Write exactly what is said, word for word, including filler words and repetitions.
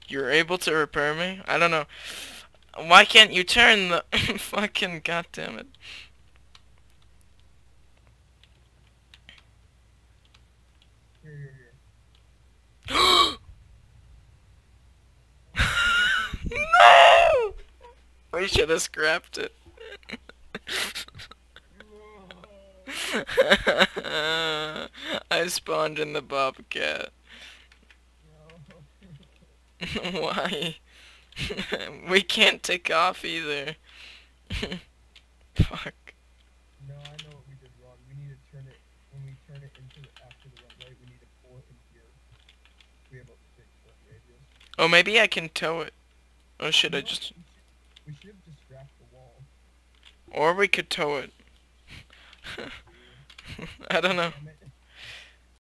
You're able to repair me? I don't know. Why can't you turn the fucking goddamn it? Here, here, No! We should have scrapped it. here. I spawned in the bobcat. No. Why? We can't take off either. Fuck. No, I know what we did wrong. We need to turn it when we turn it into the after the runway. We need to pull it in here. We have a big foot radius. Oh, maybe I can tow it. Oh shit, You I know what? just... We should, we should have just scrapped the wall. Or we could tow it. I don't know. I'm